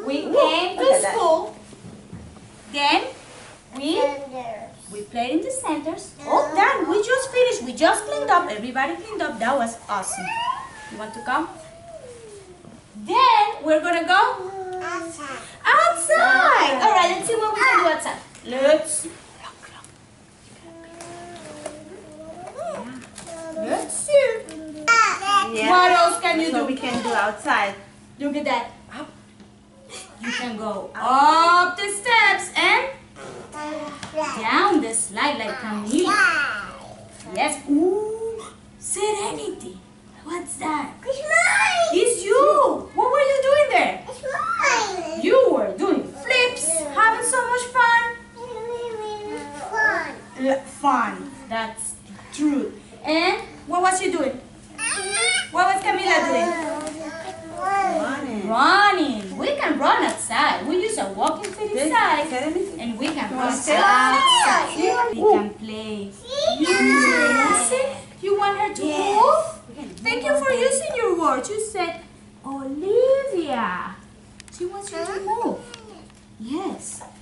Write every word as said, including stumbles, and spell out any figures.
We came to school. Then we we played in the centers. Oh, done. We just finished. We just cleaned up. Everybody cleaned up. That was awesome. You want to come? Then we're gonna go Outside. outside. All right. Let's see what we can do outside. Let's. Let's see. Yeah. What else can you so do? we can do outside. Look at that. Up. You can go up the steps and down the slide like Camille. Yes. Ooh, serenity. What's that? It's mine. It's you. What were you doing there? It's mine. You were doing flips, having so much fun. Fun. L- Fun. That's true. And what was you doing? What was Camila doing? Running. Running. We can run outside. We use a walking feet inside. And we can run sit outside. outside? We can play. See? You want her to move? Thank you for using your words. You said, Olivia. She wants you to move. Yes.